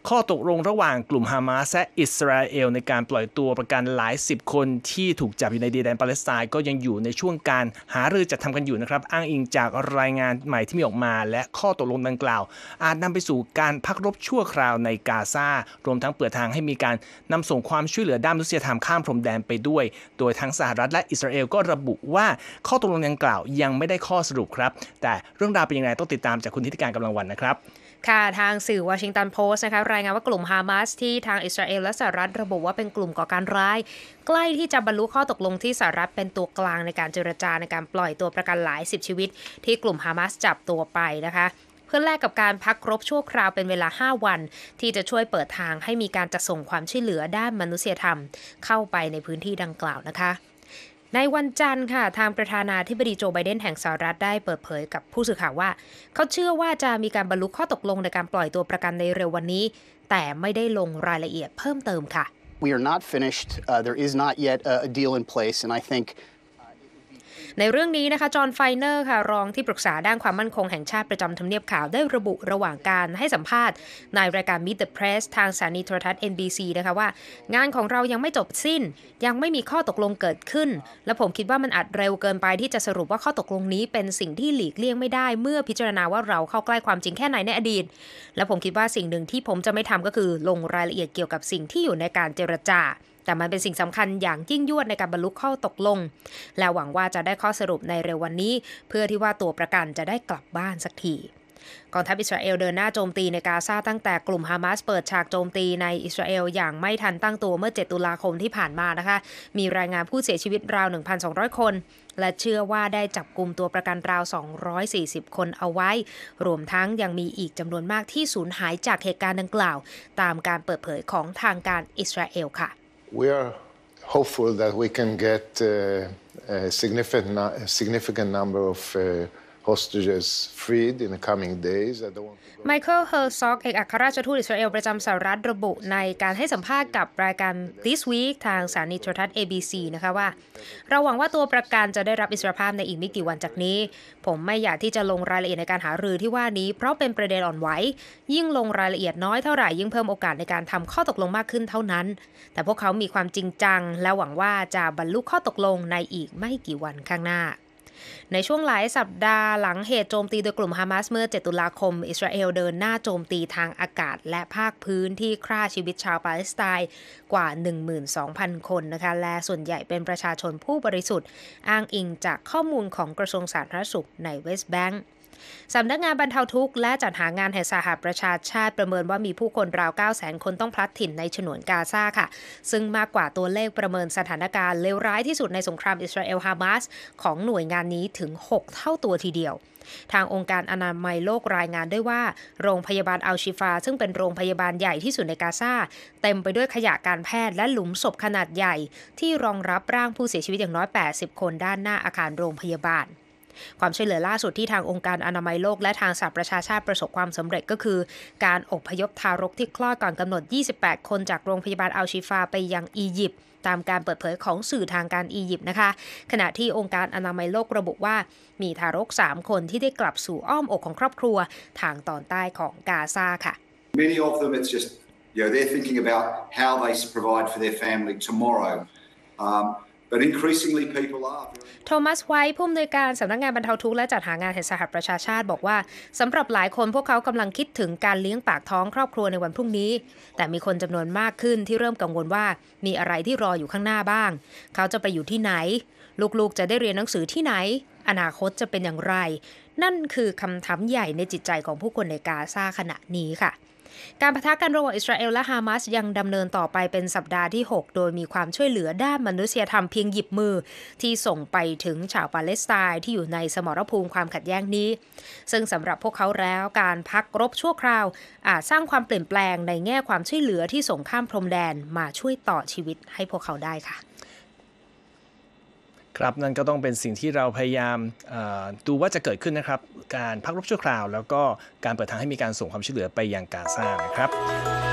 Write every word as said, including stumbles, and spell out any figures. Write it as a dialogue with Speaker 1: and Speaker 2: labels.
Speaker 1: ข้อตกลงระหว่างกลุ่มฮามาสและอิสราเอลในการปล่อยตัวประกันหลายสิบคนที่ถูกจับอยู่ในดินแดนปาเลสไตน์ก็ยังอยู่ในช่วงการหารือจัดทำกันอยู่นะครับอ้างอิงจากรายงานใหม่ที่มีออกมาและข้อตกลงดังกล่าวอาจนำไปสู่การพักรบชั่วคราวในกาซารวมทั้งเปิดทางให้มีการนำส่งความช่วยเหลือด้านมนุษยธรรมข้ามพรมแดนไปด้วยโดยทั้งสหรัฐและอิสราเอลก็ระบุว่าข้อตกลงดังกล่าวยังไม่ได้ข้อสรุปครับแต่เรื่องราวเป็นยังไงต้องติดตามจากคุณธิติการกำลังวันนะครับ
Speaker 2: ค่ะทางสื่อวอชิงตันโพสต์นะคะรายงานว่ากลุ่มฮามาสที่ทางอิสราเอลและสหรัฐระบุว่าเป็นกลุ่มก่อการร้ายใกล้ที่จะบรรลุข้อตกลงที่สหรัฐเป็นตัวกลางในการเจรจาในการปล่อยตัวประกันหลายสิบชีวิตที่กลุ่มฮามาสจับตัวไปนะคะเพื่อแลกกับการพักรบชั่วคราวเป็นเวลาห้าวันที่จะช่วยเปิดทางให้มีการจัดส่งความช่วยเหลือด้านมนุษยธรรมเข้าไปในพื้นที่ดังกล่าวนะคะในวันจันทร์ค่ะทางประธานาธิบดีโจไบเดนแห่งสหรัฐได้เปิดเผยกับผู้สื่อข่าวว่าเขาเชื่อว่าจะมีการบรรลุข้อตกลงในการปล่อยตัวประกันในเร็ววันนี้แต่ไม่ได้ลงรายละเอียดเพิ่มเติมค่ะ
Speaker 3: We are not finished. Uh, there is not yet a deal in place, and I think
Speaker 2: ในเรื่องนี้นะคะจอห์นไฟเนอร์ค่ะรองที่ปรึกษาด้านความมั่นคงแห่งชาติประจำทำเนียบขาวได้ระบุระหว่างการให้สัมภาษณ์ในรายการ Meet the Press ทางสถานีโทรทัศน์ เอ็น บี ซี นะคะว่างานของเรายังไม่จบสิ้นยังไม่มีข้อตกลงเกิดขึ้นและผมคิดว่ามันอาจเร็วเกินไปที่จะสรุปว่าข้อตกลงนี้เป็นสิ่งที่หลีกเลี่ยงไม่ได้เมื่อพิจารณาว่าเราเข้าใกล้ความจริงแค่ไหนในอดีตและผมคิดว่าสิ่งหนึ่งที่ผมจะไม่ทำก็คือลงรายละเอียดเกี่ยวกับสิ่งที่อยู่ในการเจรจาแต่มันเป็นสิ่งสำคัญอย่างยิ่งยวดในการบรรลุข้อตกลงและหวังว่าจะได้ข้อสรุปในเร็ววันนี้เพื่อที่ว่าตัวประกันจะได้กลับบ้านสักทีกองทัพอิสราเอลเดินหน้าโจมตีในกาซาตั้งแต่กลุ่มฮามาสเปิดฉากโจมตีในอิสราเอลอย่างไม่ทันตั้งตัวเมื่อเจ็ดตุลาคมที่ผ่านมานะคะมีรายงานผู้เสียชีวิตราว หนึ่งพันสองร้อย คนและเชื่อว่าได้จับกุมตัวประกันราวสองร้อยสี่สิบคนเอาไว้รวมทั้งยังมีอีกจำนวนมากที่สูญหายจากเหตุการณ์ดังกล่าวตามการเปิดเผยของทางการอิสราเอลค่ะ
Speaker 4: We are hopeful that we can get uh, a significant, a significant number of uh, hostages freed in the coming days.
Speaker 2: ไมเคิล เฮอร์ซอกเอกอัครราชทูตอิสราเอลประจำสหรัฐระบุในการให้สัมภาษณ์กับรายการ This Week ทางสถานีโทรทัศน์ เอ บี ซี นะคะว่าเราหวังว่าตัวประกันจะได้รับอิสรภาพในอีกไม่กี่วันจากนี้ผมไม่อยากที่จะลงรายละเอียดในการหารือที่ว่านี้เพราะเป็นประเด็นอ่อนไหวยิ่งลงรายละเอียดน้อยเท่าไหร่ยิ่งเพิ่มโอกาสในการทำข้อตกลงมากขึ้นเท่านั้นแต่พวกเขามีความจริงจังและหวังว่าจะบรรลุข้อตกลงในอีกไม่กี่วันข้างหน้าในช่วงหลายสัปดาห์หลังเหตุโจมตีโดยกลุ่มฮามาสเมื่อเจ็ดตุลาคมอิสราเอลเดินหน้าโจมตีทางอากาศและภาคพื้นที่ฆ่าชีวิตชาวปาเลสไตน์กว่า หนึ่งหมื่นสองพัน คนนะคะและส่วนใหญ่เป็นประชาชนผู้บริสุทธิ์อ้างอิงจากข้อมูลของกระทรวงสาธารณสุขในเวสต์แบงก์สำนักงานบรรเทาทุกข์และจัดหางานแห่งสหประชาชาติประเมินว่ามีผู้คนราว เก้าแสน คนต้องพลัดถิ่นในฉนวนกาซาค่ะซึ่งมากกว่าตัวเลขประเมินสถานการณ์เลวร้ายที่สุดในสงครามอิสราเอลฮามาสของหน่วยงานนี้ถึงหกเท่าตัวทีเดียวทางองค์การอนามัยโลกรายงานด้วยว่าโรงพยาบาลอัลชิฟาซึ่งเป็นโรงพยาบาลใหญ่ที่สุดในกาซาเต็มไปด้วยขยะการแพทย์และหลุมศพขนาดใหญ่ที่รองรับร่างผู้เสียชีวิตอย่างน้อยแปดสิบคนด้านหน้าอาคารโรงพยาบาลความช่วยเหลือล่าสุดที่ทางองค์การอนามัยโลกและทางสหประชาชาติประสบความสำเร็จก็คือการอพยพทารกที่คลอดก่อนกำหนดยี่สิบแปดคนจากโรงพยาบาลอัลชิฟาไปยังอียิปต์ตามการเปิดเผยของสื่อทางการอียิปต์นะคะขณะที่องค์การอนามัยโลกระบุว่ามีทารกสามคนที่ได้กลับสู่อ้อมอกของครอบครัวทางตอนใต้ของกาซาค่ะ
Speaker 5: Many of them it's just you know they're thinking about how they provide for their family tomorrow um, but increasingly people are
Speaker 2: โทมัสไวท์ผู้อำนวยการสำนักงานบรรเทาทุกข์และจัดหางานแห่งสหประชาชาติบอกว่าสำหรับหลายคนพวกเขากำลังคิดถึงการเลี้ยงปากท้องครอบครัวในวันพรุ่งนี้แต่มีคนจำนวนมากขึ้นที่เริ่มกังวลว่ามีอะไรที่รออยู่ข้างหน้าบ้างเขาจะไปอยู่ที่ไหนลูกๆจะได้เรียนหนังสือที่ไหนอนาคตจะเป็นอย่างไรนั่นคือคำถามใหญ่ในจิตใจของผู้คนในกาซาขณะนี้ค่ะการปะทะกันระหว่างอิสราเอลและฮามาสยังดำเนินต่อไปเป็นสัปดาห์ที่หกโดยมีความช่วยเหลือด้านมนุษยธรรมเพียงหยิบมือที่ส่งไปถึงชาวปาเลสไตน์ที่อยู่ในสมรภูมิความขัดแย้งนี้ซึ่งสำหรับพวกเขาแล้วการพักรบชั่วคราวอาจสร้างความเปลี่ยนแปลงในแง่ความช่วยเหลือที่ส่งข้ามพรมแดนมาช่วยต่อชีวิตให้พวกเขาได้ค่ะ
Speaker 1: ครับนั่นก็ต้องเป็นสิ่งที่เราพยายามดูว่าจะเกิดขึ้นนะครับการพักรบชั่วคราวแล้วก็การเปิดทางให้มีการส่งความช่วยเหลือไปยังกาซานะครับ